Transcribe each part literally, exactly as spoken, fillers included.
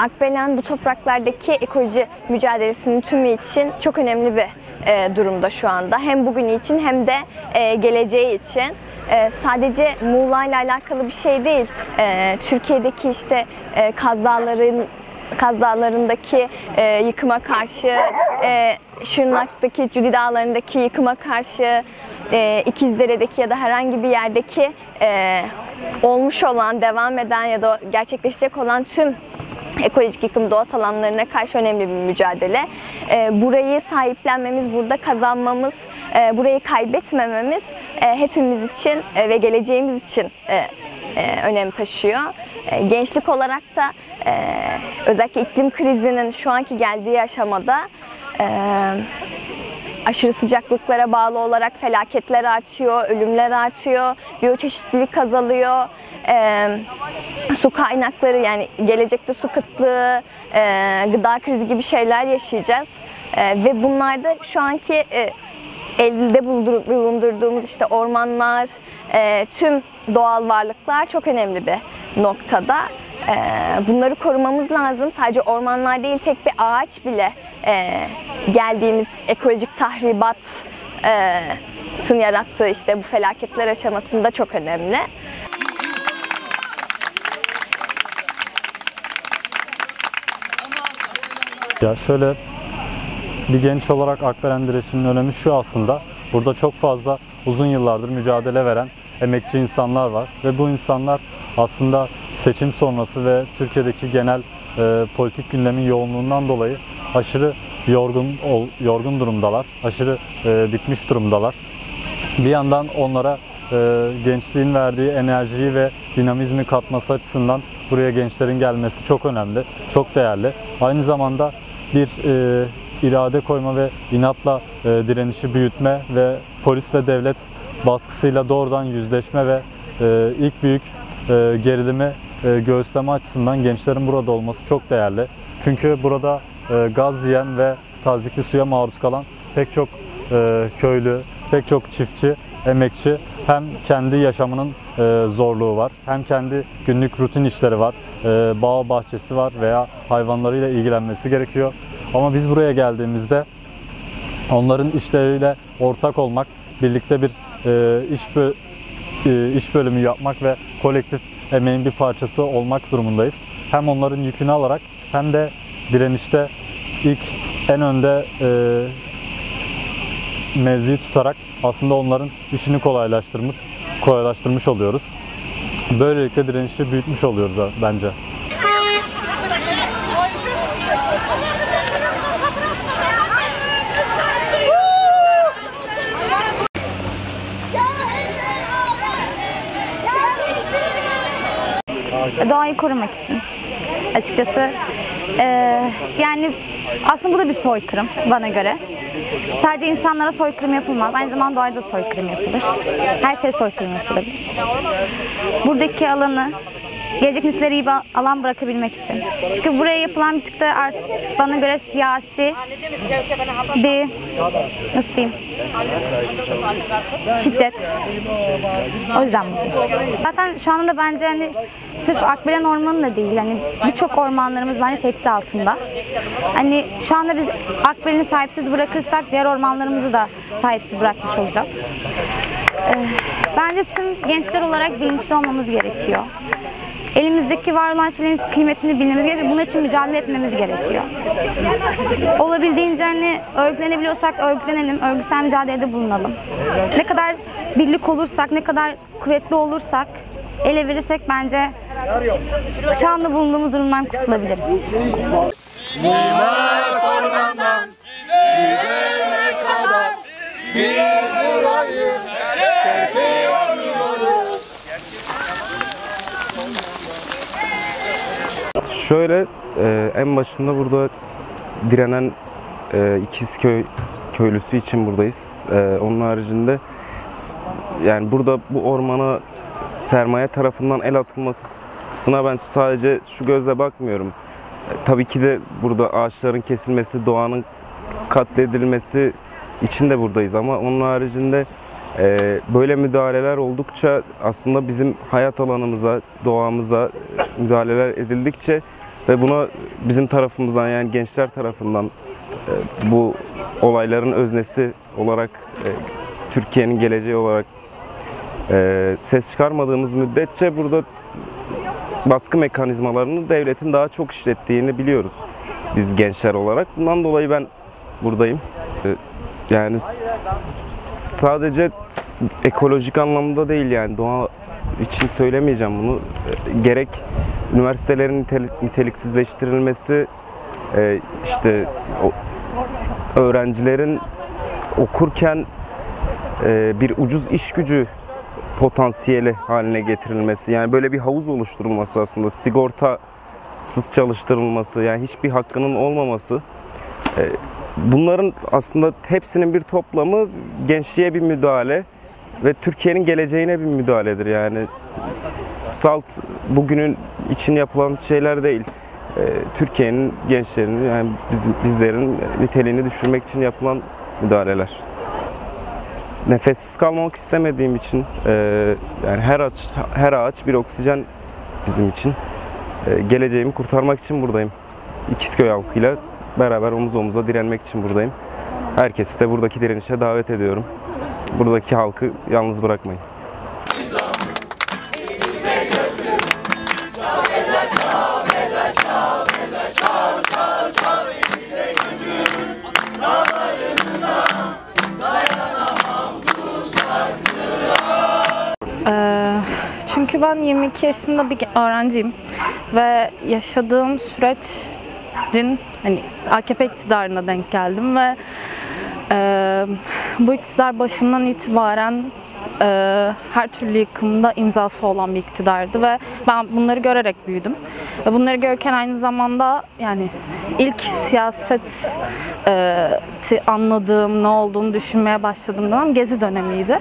Akbelen bu topraklardaki ekoloji mücadelesinin tümü için çok önemli bir e, durumda şu anda. Hem bugün için hem de e, geleceği için. E, sadece Muğla ile alakalı bir şey değil. E, Türkiye'deki işte e, Kaz Dağların Kaz Dağları'ndaki e, yıkıma karşı, e, Şırnak'taki Cudi Dağları'ndaki yıkıma karşı, e, İkizdere'deki ya da herhangi bir yerdeki e, olmuş olan, devam eden ya da gerçekleşecek olan tüm ekolojik yıkım, doğa alanlarına karşı önemli bir mücadele. E, burayı sahiplenmemiz, burada kazanmamız, e, burayı kaybetmememiz e, hepimiz için e, ve geleceğimiz için e, e, önem taşıyor. E, gençlik olarak da e, özellikle iklim krizinin şu anki geldiği aşamada e, aşırı sıcaklıklara bağlı olarak felaketler artıyor, ölümler artıyor, biyoçeşitlilik azalıyor. E, su kaynakları, yani gelecekte su kıtlığı, e, gıda krizi gibi şeyler yaşayacağız. E, ve bunlarda şu anki e, elde bulundurduğumuz işte ormanlar, e, tüm doğal varlıklar çok önemli bir noktada. E, bunları korumamız lazım. Sadece ormanlar değil, tek bir ağaç bile e, geldiğimiz ekolojik tahribatın yarattığı işte bu felaketler aşamasında çok önemli. Ya şöyle, bir genç olarak Akbelen Direnişi'nin önemi şu aslında. Burada çok fazla uzun yıllardır mücadele veren emekçi insanlar var ve bu insanlar aslında seçim sonrası ve Türkiye'deki genel e, politik gündemin yoğunluğundan dolayı aşırı yorgun yorgun durumdalar, aşırı e, bitmiş durumdalar. Bir yandan onlara e, gençliğin verdiği enerjiyi ve dinamizmi katması açısından buraya gençlerin gelmesi çok önemli, çok değerli. Aynı zamanda bir e, irade koyma ve inatla e, direnişi büyütme ve polis ve devlet baskısıyla doğrudan yüzleşme ve e, ilk büyük e, gerilimi e, göğüsleme açısından gençlerin burada olması çok değerli. Çünkü burada e, gaz yiyen ve tazikli suya maruz kalan pek çok e, köylü, pek çok çiftçi, emekçi hem kendi yaşamının e, zorluğu var, hem kendi günlük rutin işleri var, e, bağ bahçesi var veya hayvanlarıyla ilgilenmesi gerekiyor. Ama biz buraya geldiğimizde onların işleriyle ortak olmak, birlikte bir e, iş, bö e, iş bölümü yapmak ve kolektif emeğin bir parçası olmak durumundayız. Hem onların yükünü alarak hem de direnişte ilk en önde e, mevzi tutarak aslında onların işini kolaylaştırmış, kolaylaştırmış oluyoruz. Böylelikle direnişi büyütmüş oluyoruz bence. Doğayı korumak için açıkçası. Ee, yani aslında bu da bir soykırım bana göre. Sadece insanlara soykırım yapılmaz. Aynı zamanda doğaya da soykırım yapılır. Her şey soykırım yapılabilir. Buradaki alanı gelecek nesillere iyi bir alan bırakabilmek için. Çünkü buraya yapılan bir tık da artık bana göre siyasi bir, nasıl diyeyim, şiddet. O yüzden bu. Zaten şu anda da bence hani sırf Akbelen Ormanı da değil, hani birçok ormanlarımız bence tehdit altında. Hani şu anda biz Akbelen'i sahipsiz bırakırsak diğer ormanlarımızı da sahipsiz bırakmış olacağız. Ee, bence tüm gençler olarak bilinçli olmamız gerekiyor. Elimizdeki var olan şeylerin kıymetini bilmemiz gerekiyor. Bunun için mücadele etmemiz gerekiyor. Olabildiğince hani örgütlenebiliyorsak örgütlenelim, örgütsel mücadelede bulunalım. Ne kadar birlik olursak, ne kadar kuvvetli olursak, ele verirsek bence şu anda bulunduğumuz durumdan kurtulabiliriz. Nimet ormandan gidene kadar bir burayı terk. Şöyle e, en başında burada direnen e, İkizköy köylüsü için buradayız. E, onun haricinde yani burada bu ormana sermaye tarafından el atılmasına ben sadece şu gözle bakmıyorum. E, tabii ki de burada ağaçların kesilmesi, doğanın katledilmesi için de buradayız ama onun haricinde e, böyle müdahaleler oldukça aslında bizim hayat alanımıza, doğamıza müdahaleler edildikçe Ve buna bizim tarafımızdan, yani gençler tarafından e, bu olayların öznesi olarak, e, Türkiye'nin geleceği olarak e, ses çıkarmadığımız müddetçe burada baskı mekanizmalarını devletin daha çok işlettiğini biliyoruz biz gençler olarak. Bundan dolayı ben buradayım. E, yani sadece ekolojik anlamda değil, yani doğa için söylemeyeceğim bunu. E, gerek üniversitelerin nitelik, niteliksizleştirilmesi, e, işte o, öğrencilerin okurken e, bir ucuz iş gücü potansiyeli haline getirilmesi, yani böyle bir havuz oluşturulması, aslında sigortasız çalıştırılması, yani hiçbir hakkının olmaması, e, bunların aslında hepsinin bir toplamı gençliğe bir müdahale ve Türkiye'nin geleceğine bir müdahaledir. Yani salt bugünün için yapılan şeyler değil. Ee, Türkiye'nin gençlerinin, yani bizim, bizlerin niteliğini düşürmek için yapılan müdahaleler. Nefessiz kalmamak istemediğim için, e, yani her ağaç her ağaç bir oksijen bizim için. E, geleceğimi kurtarmak için buradayım. İkizköy halkıyla beraber omuz omuza direnmek için buradayım. Herkesi de buradaki direnişe davet ediyorum. Buradaki halkı yalnız bırakmayın. Çünkü ben yirmi iki yaşında bir öğrenciyim ve yaşadığım sürecin hani A K P iktidarına denk geldim ve e, bu iktidar başından itibaren e, her türlü yıkımda imzası olan bir iktidardı ve ben bunları görerek büyüdüm. Ve bunları görürken aynı zamanda yani ilk siyaset e, anladığım, ne olduğunu düşünmeye başladığım dönem Gezi dönemiydi.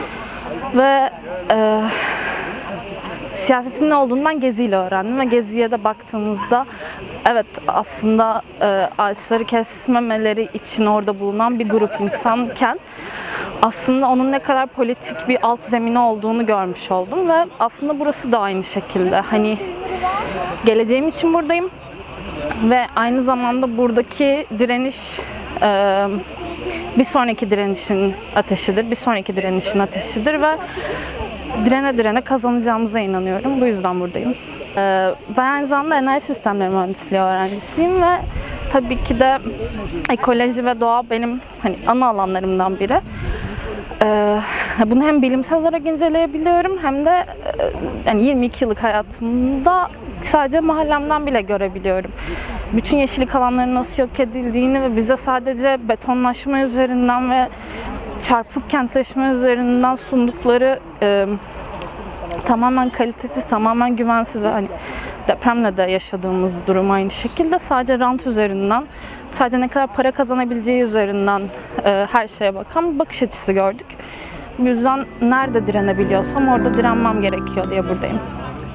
Ve e, siyasetin ne olduğunu ben Gezi'yle öğrendim ve Gezi'ye de baktığımızda evet aslında e, ağaçları kesmemeleri için orada bulunan bir grup insanken aslında onun ne kadar politik bir alt zemini olduğunu görmüş oldum ve aslında burası da aynı şekilde. Hani geleceğim için buradayım ve aynı zamanda buradaki direniş e, bir sonraki direnişin ateşidir, bir sonraki direnişin ateşidir ve direne direne kazanacağımıza inanıyorum. Bu yüzden buradayım. Ben aynı zamanda enerji sistemleri mühendisliği öğrencisiyim ve tabii ki de ekoloji ve doğa benim hani ana alanlarımdan biri. Bunu hem bilimsel olarak inceleyebiliyorum hem de yani yirmi iki yıllık hayatımda sadece mahallemden bile görebiliyorum. Bütün yeşillik alanlarının nasıl yok edildiğini ve bize sadece betonlaşma üzerinden ve çarpık kentleşme üzerinden sundukları e, tamamen kalitesiz, tamamen güvensiz ve hani depremle de yaşadığımız durum aynı şekilde sadece rant üzerinden, sadece ne kadar para kazanabileceği üzerinden e, her şeye bakan bir bakış açısı gördük. Bu yüzden nerede direnebiliyorsam orada direnmem gerekiyor diye buradayım.